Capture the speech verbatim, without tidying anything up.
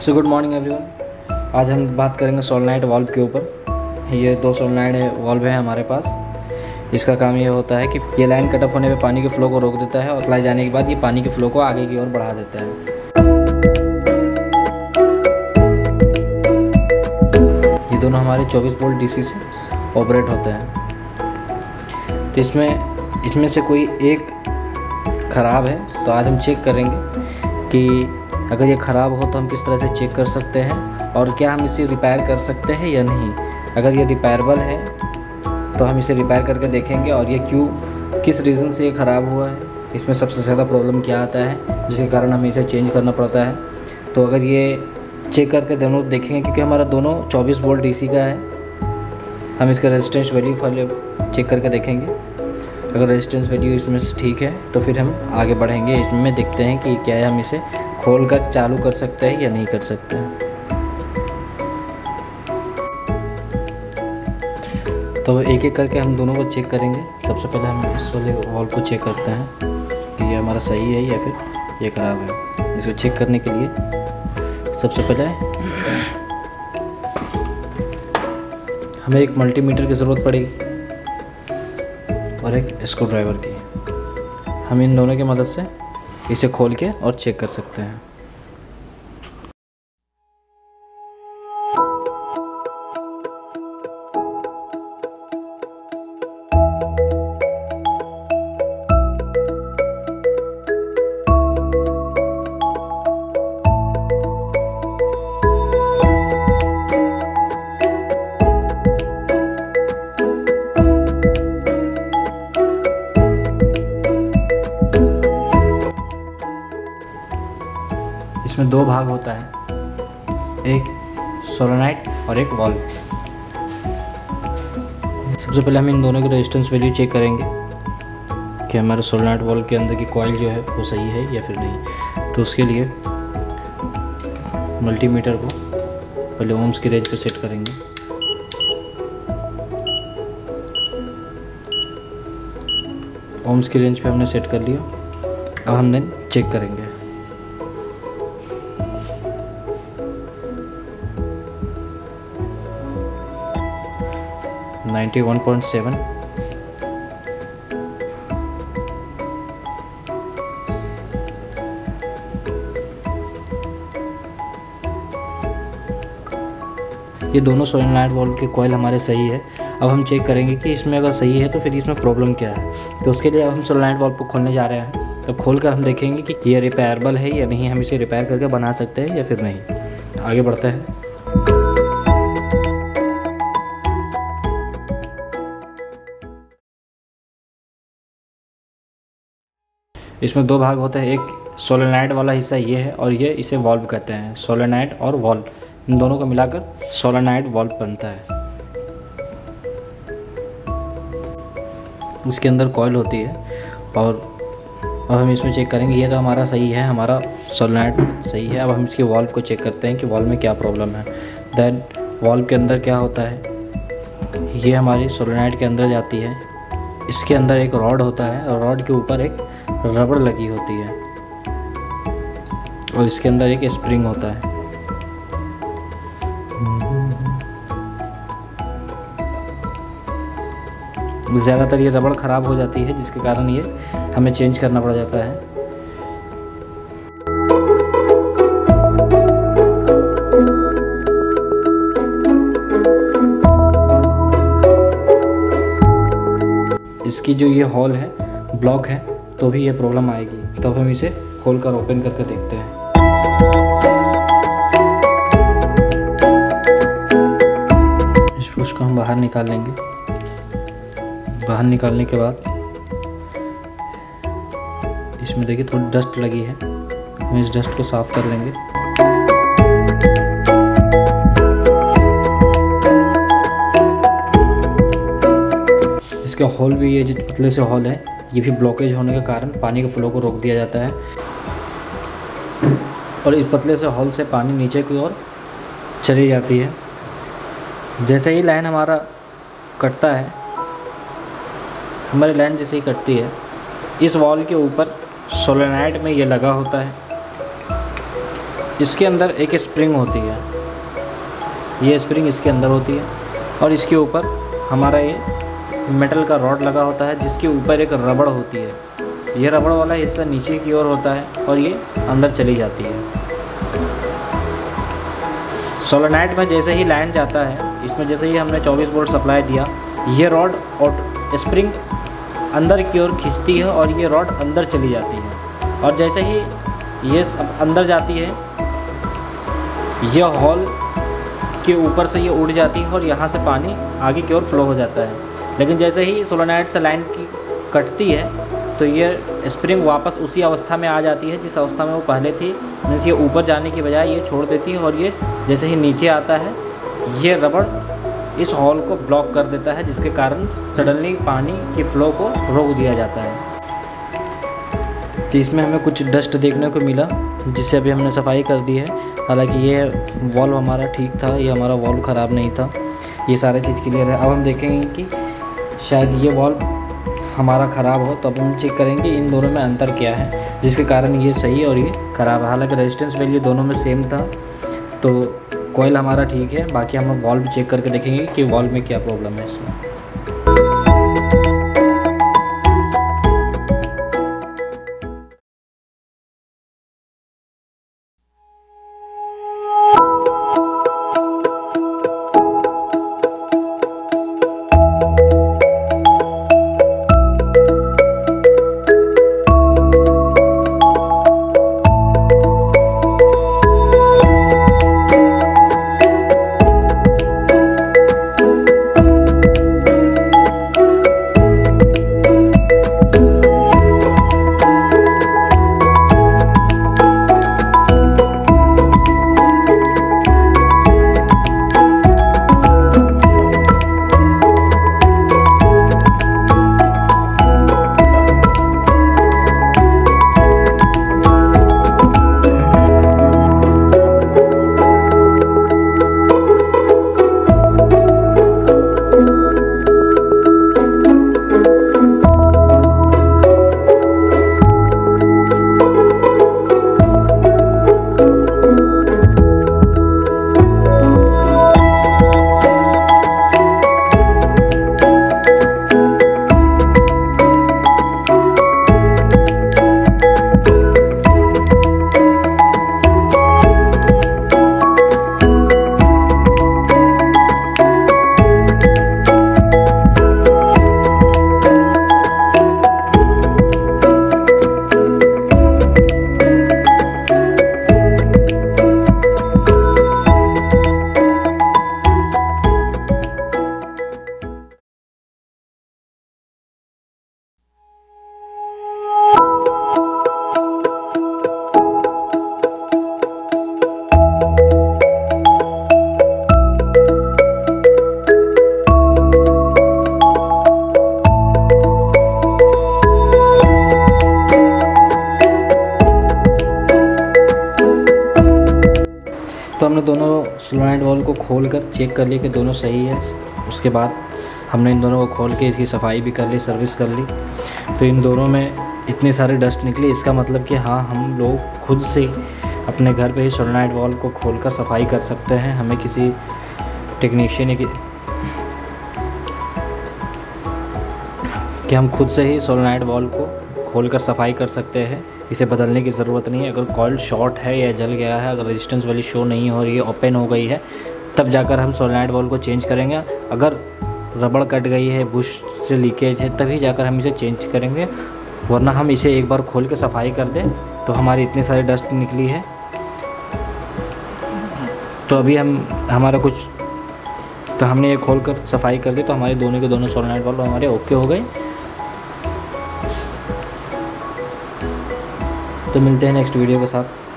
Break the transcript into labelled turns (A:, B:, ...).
A: So good morning everyone. आज हम बात करेंगे सोलेनॉइड वाल्व के ऊपर। ये दो सोलेनॉइड है वाल्व है हमारे पास। इसका काम ये होता है कि ये लाइन कटअप होने पे पानी के फ्लो को रोक देता है और सप्लाई जाने के बाद ये पानी के फ्लो को आगे की ओर बढ़ा देता है। ये दोनों हमारे चौबीस वोल्ट डीसी से ऑपरेट होते हैं। तो इसमें इसमें से कोई एक ख़राब है, तो आज हम चेक करेंगे कि अगर ये ख़राब हो तो हम किस तरह से चेक कर सकते हैं और क्या हम इसे रिपेयर कर सकते हैं या नहीं। अगर ये रिपेयरेबल है तो हम इसे रिपेयर करके देखेंगे और ये क्यों, किस रीज़न से ये ख़राब हुआ है, इसमें सबसे ज़्यादा प्रॉब्लम क्या आता है जिसके कारण हमें इसे चेंज करना पड़ता है। तो अगर ये चेक करके दोनों देखेंगे, क्योंकि हमारा दोनों चौबीस वोल्ट डीसी का है, हम इसका रेजिस्टेंस वैल्यू पहले चेक करके देखेंगे। अगर रेजिस्टेंस वैल्यू इसमें से ठीक है तो फिर हम आगे बढ़ेंगे। इसमें देखते हैं कि क्या है, हम इसे खोल कर चालू कर सकते हैं या नहीं कर सकते हैं। तो एक एक करके हम दोनों को चेक करेंगे। सबसे पहले हम इस वाले वाल्व को चेक करते हैं कि ये हमारा सही है या फिर ये ख़राब है। इसको चेक करने के लिए सबसे पहले हमें एक मल्टीमीटर की ज़रूरत पड़ेगी और एक स्क्रू ड्राइवर की। हम इन दोनों की मदद से इसे खोल के और चेक कर सकते हैं। इसमें दो भाग होता है, एक सोलेनॉइड और एक वाल्व। सबसे पहले हम इन दोनों की रेजिस्टेंस वैल्यू चेक करेंगे कि हमारे सोलेनॉइड वाल्व के अंदर की कॉइल जो है वो सही है या फिर नहीं। तो उसके लिए मल्टीमीटर को पहले ओम्स की रेंज पे सेट करेंगे। ओम्स की रेंज पे हमने सेट कर लिया। अब हम देन चेक करेंगे। नाइन्टी वन पॉइंट सेवन, ये दोनों सोलेनॉइड वाल्व के कॉइल हमारे सही है। अब हम चेक करेंगे कि इसमें अगर सही है तो फिर इसमें प्रॉब्लम क्या है। तो उसके लिए अब हम सोलेनॉइड वाल्व को खोलने जा रहे हैं। तो खोल कर हम देखेंगे कि ये रिपेयरेबल है या नहीं, हम इसे रिपेयर करके बना सकते हैं या फिर नहीं। आगे बढ़ते हैं। इसमें दो भाग होते हैं, एक सोलेनॉइड वाला हिस्सा ये है और ये इसे वाल्व कहते हैं। सोलेनॉइड और वाल्व, इन दोनों को मिलाकर सोलेनॉइड वाल्व बनता है। इसके अंदर कॉइल होती है और अब हम इसमें चेक करेंगे। ये तो हमारा सही है, हमारा सोलेनॉइड सही है। अब हम इसके वाल्व को चेक करते हैं कि वाल्व में क्या प्रॉब्लम है। देन वाल्व के अंदर क्या होता है, ये हमारी सोलेनॉइड के अंदर जाती है। इसके अंदर एक रॉड होता है और रॉड के ऊपर एक रबड़ लगी होती है और इसके अंदर एक स्प्रिंग होता है। ज़्यादातर ये रबड़ ख़राब हो जाती है जिसके कारण ये हमें चेंज करना पड़ जाता है। इसकी जो ये होल है, ब्लॉक है, तो भी ये प्रॉब्लम आएगी। तब हम इसे खोलकर ओपन करके देखते हैं। इस पुश को हम बाहर निकाल लेंगे। बाहर निकालने के बाद इसमें देखिए थोड़ी डस्ट लगी है, हम इस डस्ट को साफ कर लेंगे। इसका होल भी, ये जो पतले से होल है, ये भी ब्लॉकेज होने के कारण पानी के फ्लो को रोक दिया जाता है और इस पतले से होल से पानी नीचे की ओर चली जाती है। जैसे ही लाइन हमारा कटता है, हमारी लाइन जैसे ही कटती है, इस वॉल के ऊपर सोलेनॉइड में ये लगा होता है। इसके अंदर एक स्प्रिंग होती है, ये स्प्रिंग इसके अंदर होती है और इसके ऊपर हमारा ये मेटल का रॉड लगा होता है जिसके ऊपर एक रबड़ होती है। ये रबड़ वाला हिस्सा नीचे की ओर होता है और ये अंदर चली जाती है। सोलेनॉइड में जैसे ही लाइन जाता है, इसमें जैसे ही हमने चौबीस वोल्ट सप्लाई दिया, ये रॉड और स्प्रिंग अंदर की ओर खींचती है और ये रॉड अंदर चली जाती है। और जैसे ही ये अंदर जाती है, यह हॉल के ऊपर से ये उड़ जाती है और यहाँ से पानी आगे की ओर फ्लो हो जाता है। लेकिन जैसे ही सोलेनॉइड से लाइन की कटती है तो ये स्प्रिंग वापस उसी अवस्था में आ जाती है जिस अवस्था में वो पहले थी। मीन्स ये ऊपर जाने की बजाय ये छोड़ देती है और ये जैसे ही नीचे आता है, ये रबड़ इस हॉल को ब्लॉक कर देता है, जिसके कारण सडनली पानी की फ़्लो को रोक दिया जाता है। तो इसमें हमें कुछ डस्ट देखने को मिला जिससे अभी हमने सफाई कर दी है। हालांकि ये वॉल्व हमारा ठीक था, ये हमारा वॉल्व ख़राब नहीं था, ये सारे चीज़ क्लियर है। अब हम देखेंगे कि शायद ये वॉल्व हमारा ख़राब हो, तो अब हम चेक करेंगे इन दोनों में अंतर क्या है जिसके कारण ये सही और ये ख़राब है। हालांकि रेजिस्टेंस वैल्यू दोनों में सेम था, तो कॉइल हमारा ठीक है। बाकी हम वॉल्व चेक करके देखेंगे कि वॉल्व में क्या प्रॉब्लम है इसमें। तो हमने दोनों सोलेनॉइड वॉल्व को खोल कर चेक कर लिया कि दोनों सही है। उसके बाद हमने इन दोनों को खोल के इसकी सफाई भी कर ली, सर्विस कर ली। तो इन दोनों में इतनी सारी डस्ट निकली, इसका मतलब कि हाँ, हम लोग खुद से अपने घर पे ही सोलेनॉइड वॉल्व को खोलकर सफाई कर सकते हैं। हमें किसी टेक्नीशियन की कि हम खुद से ही सोलेनॉइड वॉल्व को खोलकर सफाई कर सकते हैं। इसे बदलने की ज़रूरत नहीं है। अगर कॉइल शॉर्ट है या जल गया है, अगर रेजिस्टेंस वाली शो नहीं हो रही है, ओपन हो गई है, तब जाकर हम सोलेनॉइड वॉल्व को चेंज करेंगे। अगर रबड़ कट गई है, बुश से लीकेज है, तभी जाकर हम इसे चेंज करेंगे, वरना हम इसे एक बार खोल के सफाई कर दें तो हमारी इतनी सारी डस्ट निकली है। तो अभी हम हमारा कुछ तो हमने ये खोल कर सफाई कर दी, तो हमारे दोनों के दोनों सोलेनॉइड वॉल्व हमारे ओके हो गए। तो मिलते हैं नेक्स्ट वीडियो के साथ।